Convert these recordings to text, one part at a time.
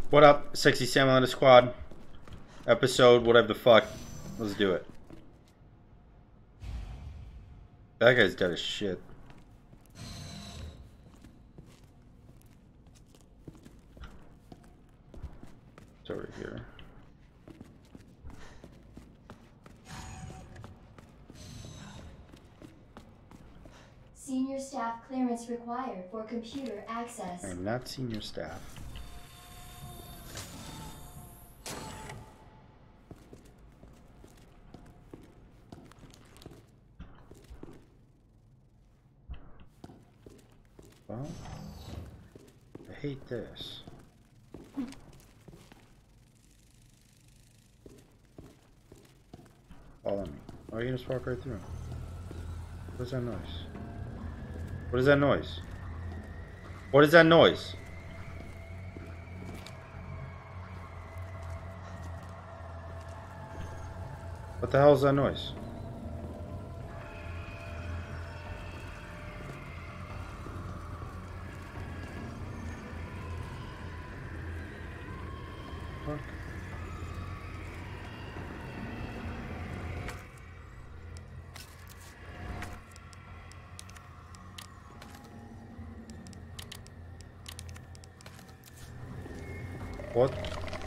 What up, Sexy Salmon on the Squad? Episode, whatever the fuck. Let's do it. That guy's dead as shit. It's over here. Senior staff clearance required for computer access. I am not senior staff. Well, I hate this. Follow me. Oh, you can just walk right through. What's that noise? What is that noise? What is that noise? What the hell is that noise? Fuck. What?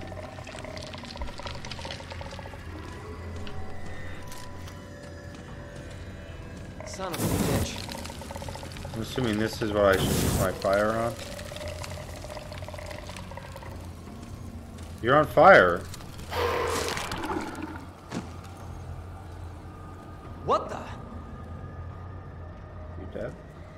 Son of a bitch. I'm assuming this is what I should put my fire on. You're on fire. What the? You dead?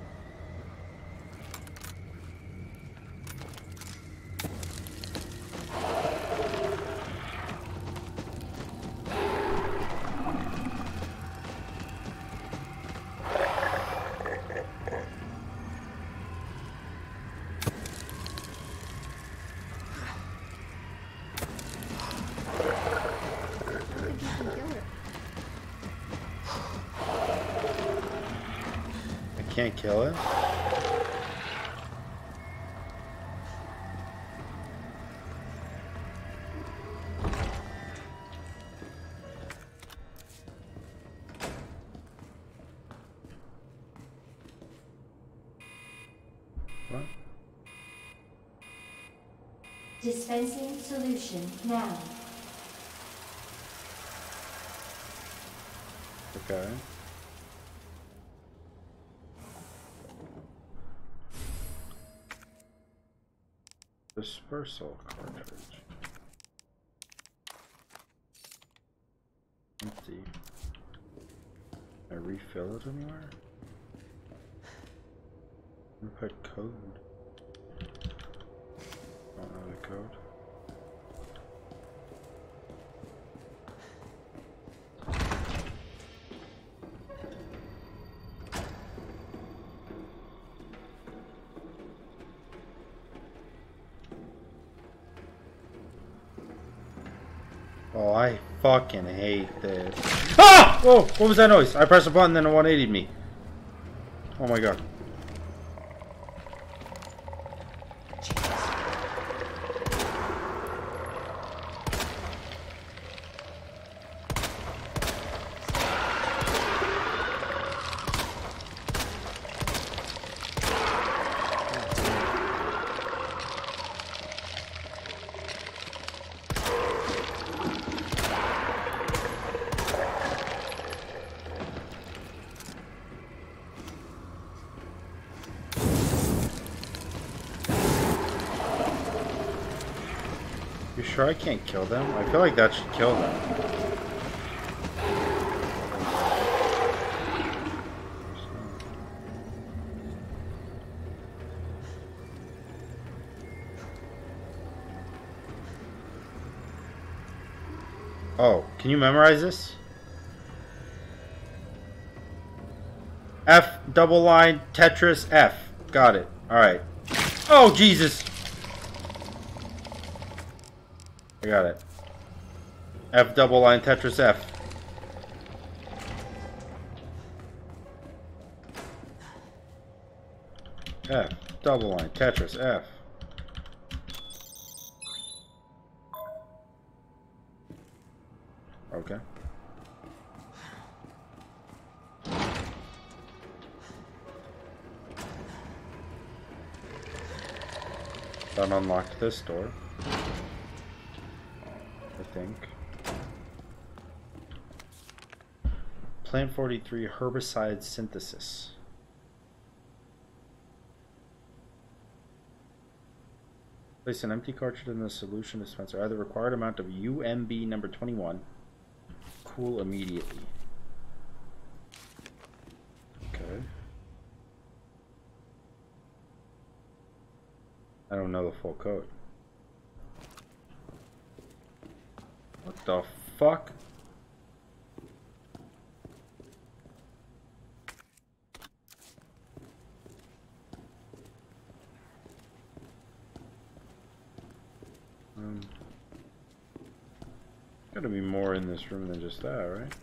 Can't kill it. What? Dispensing solution now. Okay. Dispersal cartridge. Empty. Can I refill it anywhere? Input code. Don't know the code. Oh, I fucking hate this. Ah! Oh, what was that noise? I pressed a button, then it 180'd me. Oh my god. You sure I can't kill them? I feel like that should kill them. Oh, can you memorize this? F double line Tetris F. Got it. Alright. Oh, Jesus! I got it. F double line Tetris F. F double line Tetris F. Okay. That unlocked this door, I think. Plant 43 herbicide synthesis. Place an empty cartridge in the solution dispenser. Add the required amount of UMB number 21. Cool immediately. Okay. I don't know the full code. What the fuck? Gotta be more in this room than just that, right?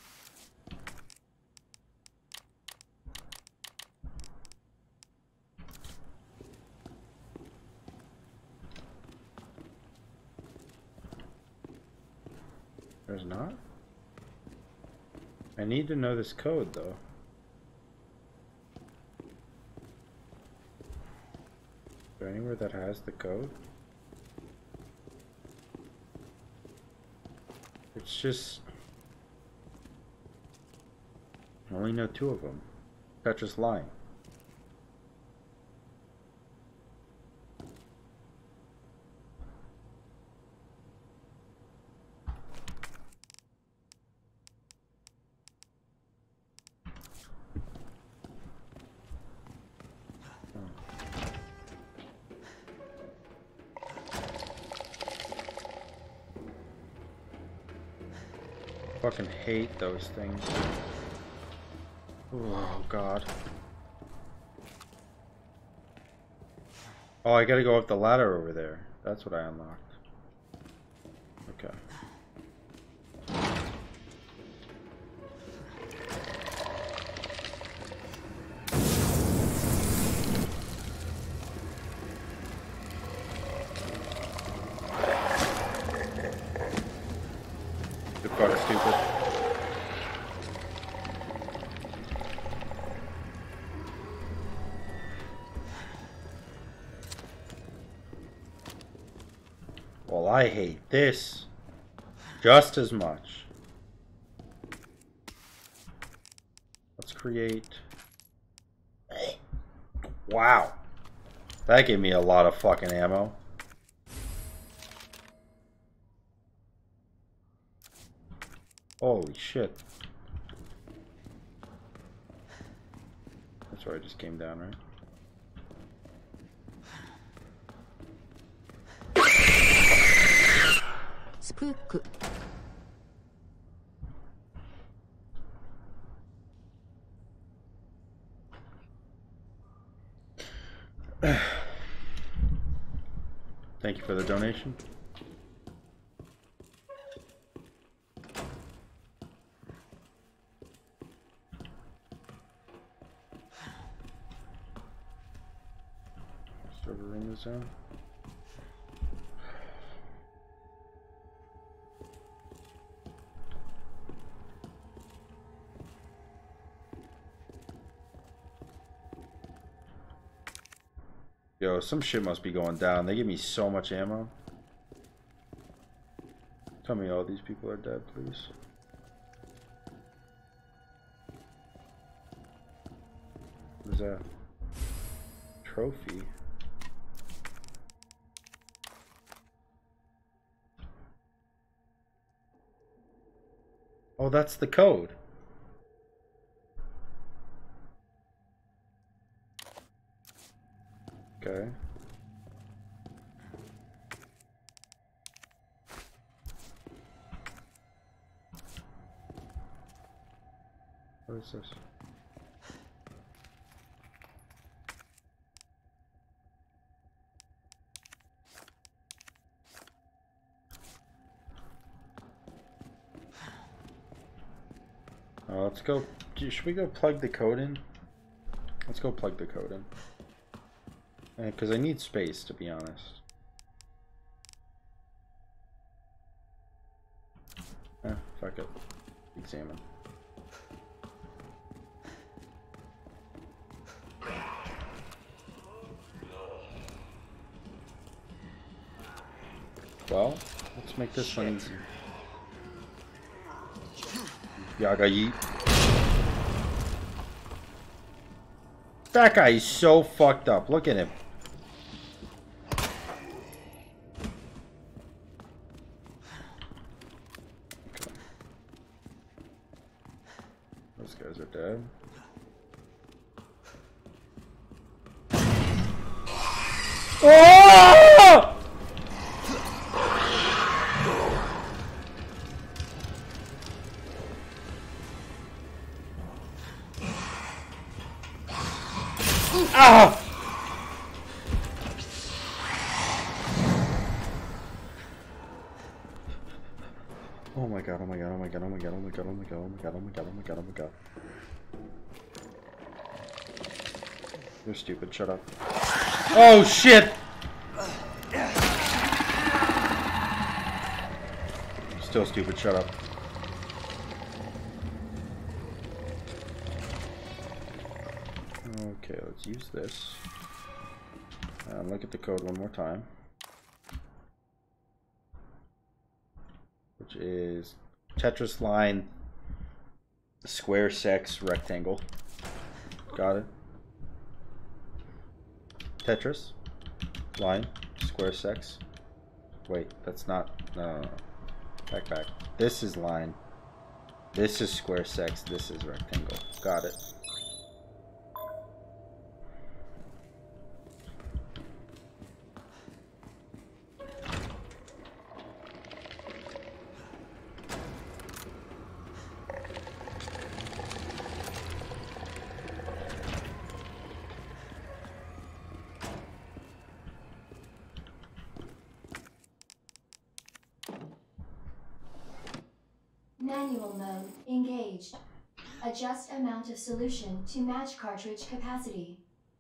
There's not? I need to know this code, though. Is there anywhere that has the code? It's just... I only know 2 of them. That's just lying. Fucking hate those things. Oh god. Oh, I gotta go up the ladder over there. That's what I unlocked. Okay. Stupid. Well, I hate this just as much. Let's create... Wow. That gave me a lot of fucking ammo. Holy shit. That's where I just came down, right? Spook. Thank you for the donation. Server room is down. Yo, some shit must be going down. They give me so much ammo. Tell me all these people are dead, please. What is that? Trophy. Oh, that's the code. Okay. What is this? Let's go. Should we go plug the code in? Let's go plug the code in. Because I need space, to be honest. Fuck it. Examine. Well, let's make this one easy. Yaga yeet. That guy is so fucked up. Look at him. Okay. Those guys are dead. Oh! Ah! Oh my god, oh my god, oh my god, oh my god, oh my god, oh my god, oh my god, oh my god, oh my god, oh my god. You're stupid, shut up. Oh shit! Still stupid, shut up. Okay, let's use this. And look at the code one more time. Which is Tetris line square sex rectangle. Got it. Tetris line square sex. Wait, that's not. No. Back. This is line. This is square sex. This is rectangle. Got it. Manual mode engaged. Adjust amount of solution to match cartridge capacity.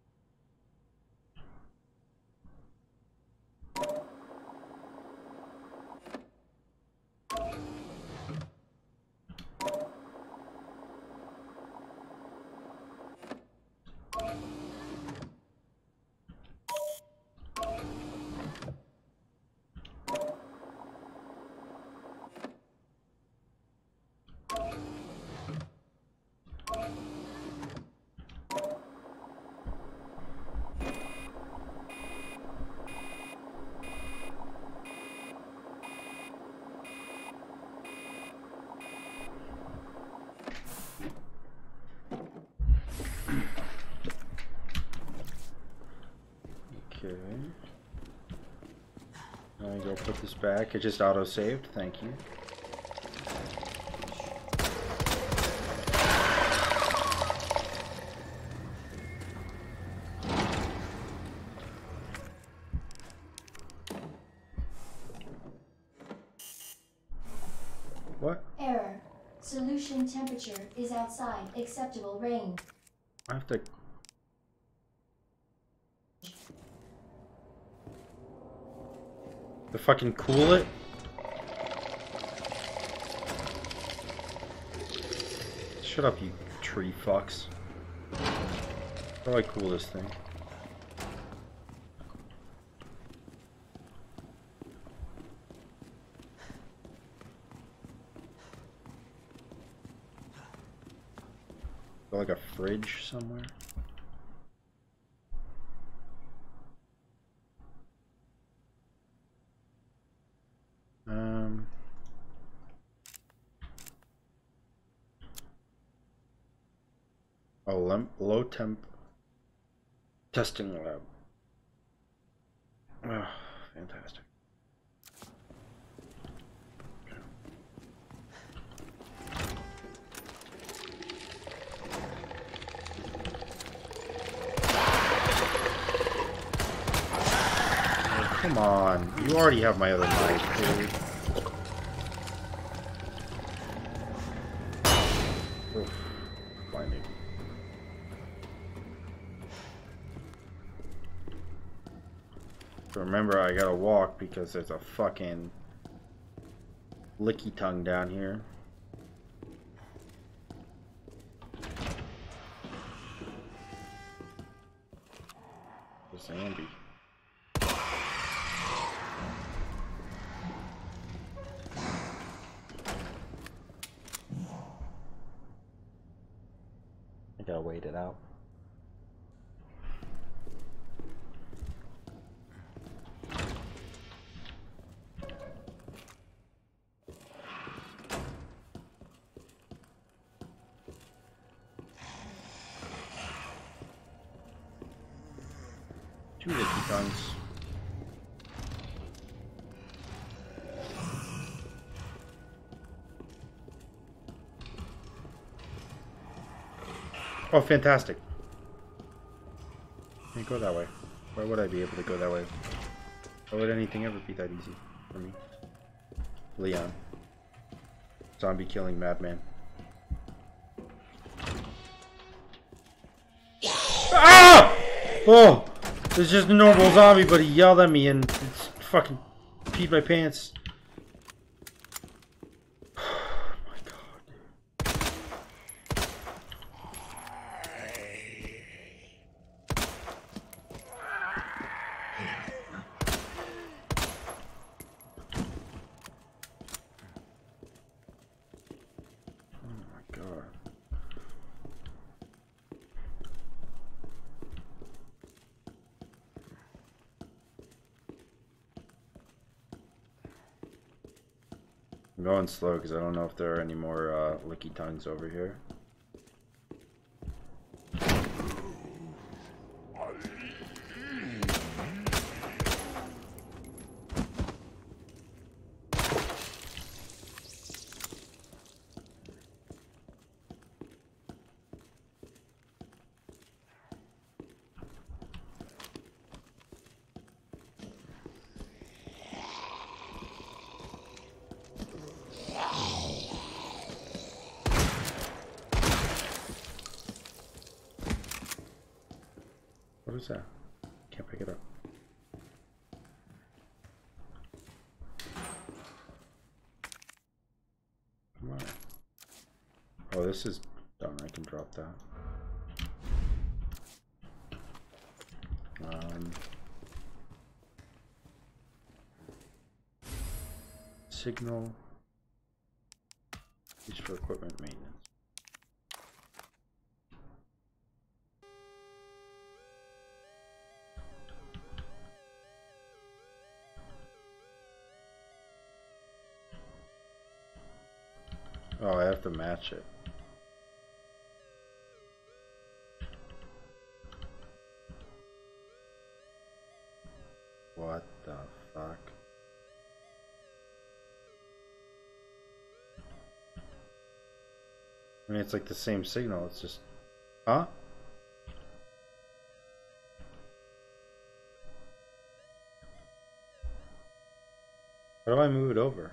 Okay. Now I go put this back. It just auto-saved. Thank you. What? Error. Solution temperature is outside acceptable range. I have to... To fucking cool it? Shut up, you tree fucks. How do I cool this thing? Got like a fridge somewhere? A low temp testing lab. Oh, fantastic. Oh, come on, you already have my other knife, dude. Oof, blinding. Remember, I gotta walk because there's a fucking licky tongue down here. The zombie. I gotta wait it out. Two licky tongues. Oh, fantastic. Can't go that way. Why would I be able to go that way? Why would anything ever be that easy for me? Leon. Zombie killing madman. Ah! Oh! It's just a normal zombie, but he yelled at me and it's fucking peed my pants. Oh my god, dude. Oh my god. I'm going slow because I don't know if there are any more licky tongues over here. What is that? Can't pick it up. Come on. Oh, this is done. I can drop that. Signal. Used for equipment maintenance. Oh, I have to match it. What the fuck? I mean, it's like the same signal, it's just... Huh? How do I move it over?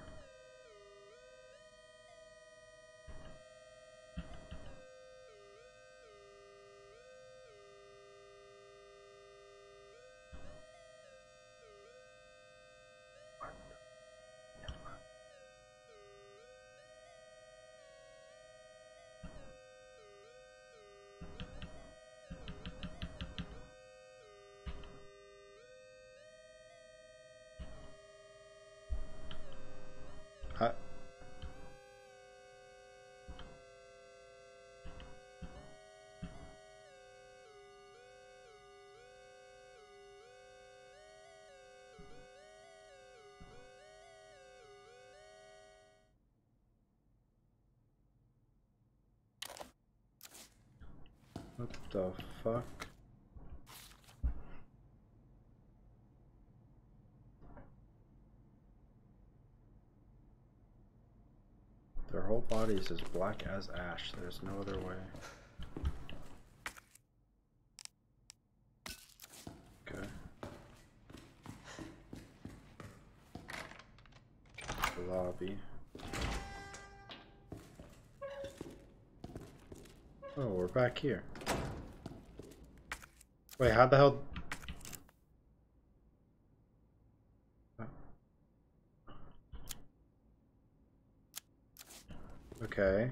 What the fuck? Their whole body is as black as ash. There's no other way. Okay. The lobby. Oh, we're back here. Wait, how the hell? Okay.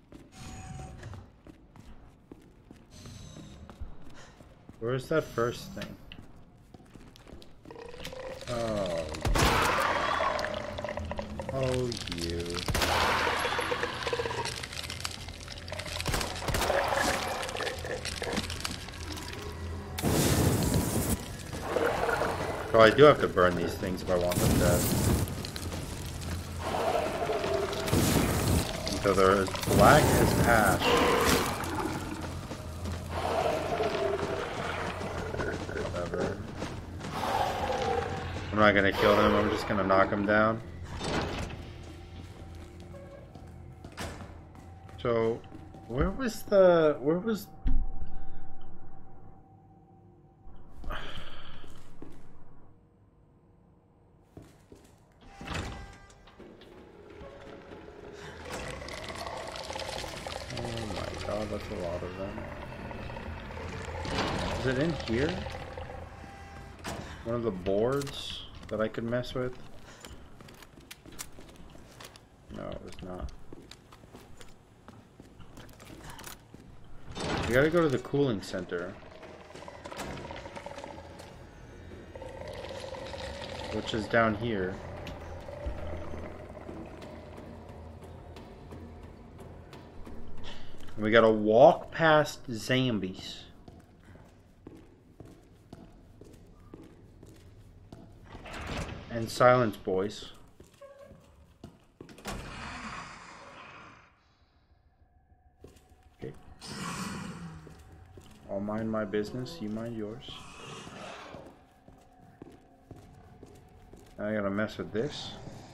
Where's that first thing? Oh. Oh, you. Oh, I do have to burn these things if I want them dead. So they're as black as ash. Whatever. I'm not gonna kill them, I'm just gonna knock them down. So, where was... Oh, that's a lot of them. Is it in here? One of the boards that I could mess with? No, it was not. We gotta go to the cooling center. Which is down here. We gotta walk past zombies. And silence boys. Okay. I'll mind my business, you mind yours. Now I gotta mess with this.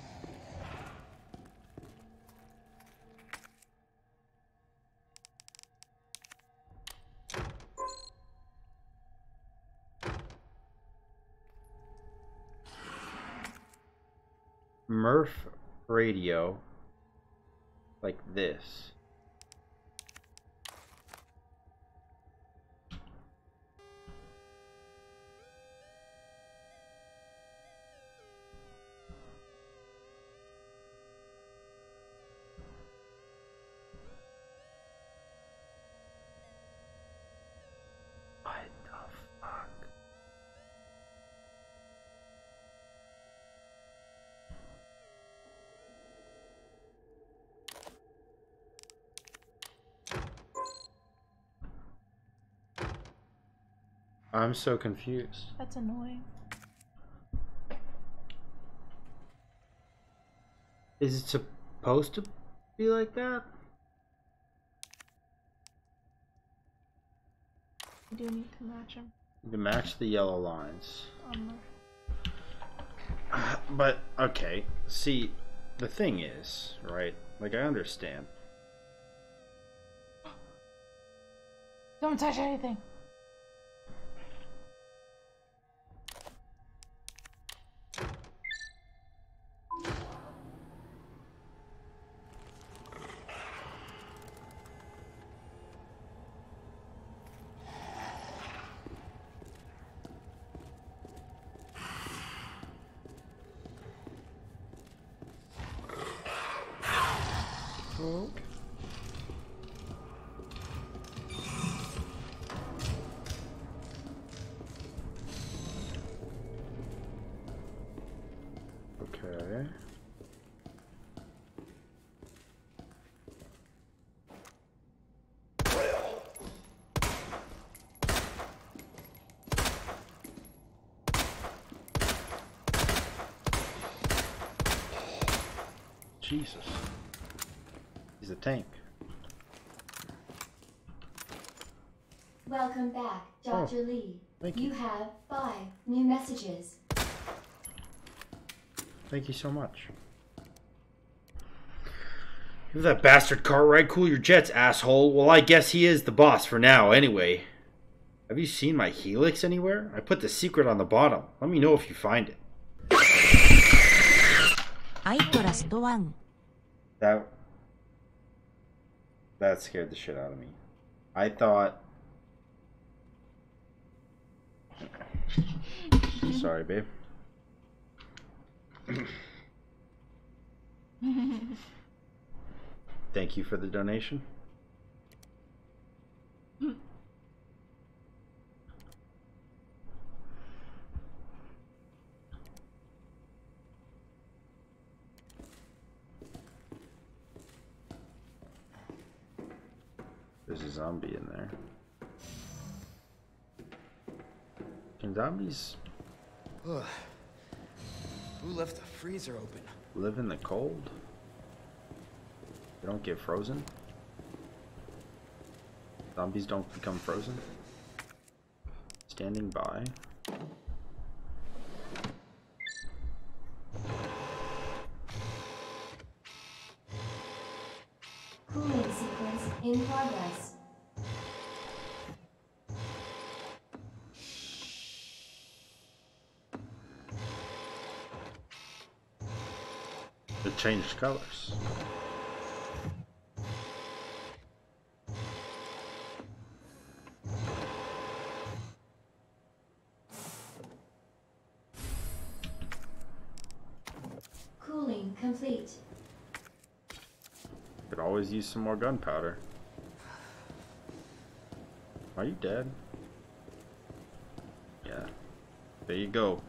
Murph radio like this. What the fuck? I'm so confused. That's annoying. Is it supposed to be like that? I do need to match them. To match the yellow lines. On But, okay. See, the thing is, right? Like, I understand. Don't touch anything. Okay. Jesus. He's a tank. Welcome back, Dr. Oh, Lee. thank You you. have 5 new messages. Thank you so much. Give that bastard Cartwright cool your jets, asshole. Well, I guess he is the boss for now, anyway. Have you seen my helix anywhere? I put the secret on the bottom. Let me know if you find it. I trust one. That scared the shit out of me. I thought... Sorry, babe. Thank you for the donation. There's a zombie in there. Can zombies Ugh. Who left the freezer open? live in the cold? They don't get frozen? Zombies don't become frozen? Standing by. Cooling sequence in progress. It changed colors. Cooling complete. Could always use some more gunpowder. Are you dead? Yeah. There you go.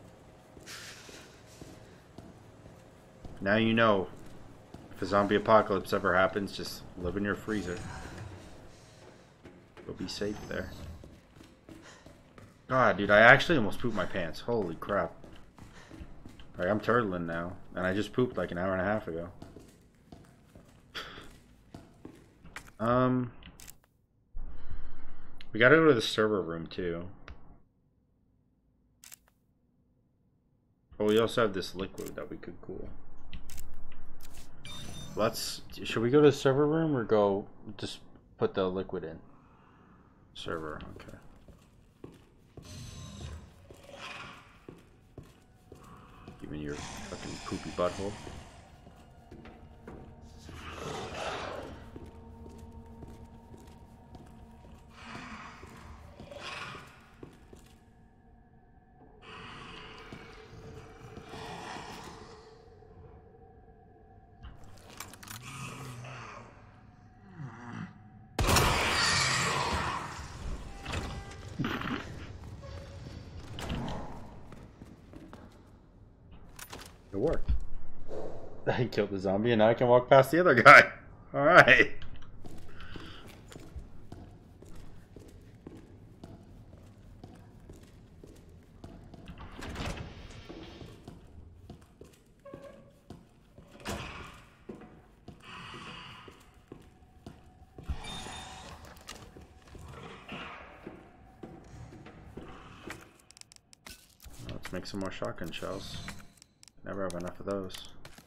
Now you know. If a zombie apocalypse ever happens, just live in your freezer. You'll be safe there. God, dude, I actually almost pooped my pants. Holy crap. Like, I'm turtling now. And I just pooped like an hour and a half ago. We gotta go to the server room too. But we also have this liquid that we could cool. Should we go to the server room or go just put the liquid in? Server, okay. Even your fucking poopy butthole. It worked. I killed the zombie and now I can walk past the other guy. Alright. Let's make some more shotgun shells. Never have enough of those.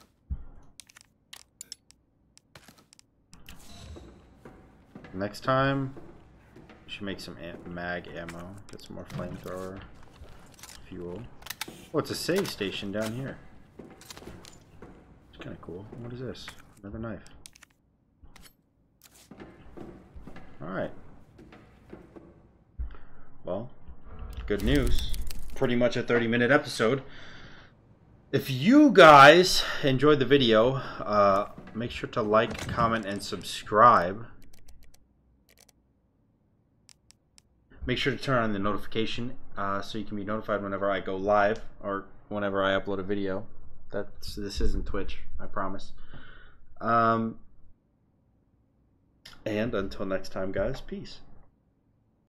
Next time, we should make some mag ammo. Get some more flamethrower fuel. Oh, it's a save station down here. It's kind of cool. What is this? Another knife. Alright. Well, good news. Pretty much a 30-minute episode. If you guys enjoyed the video, make sure to like, comment, and subscribe. Make sure to turn on the notification so you can be notified whenever I go live or whenever I upload a video. This isn't Twitch, I promise. And until next time, guys, peace.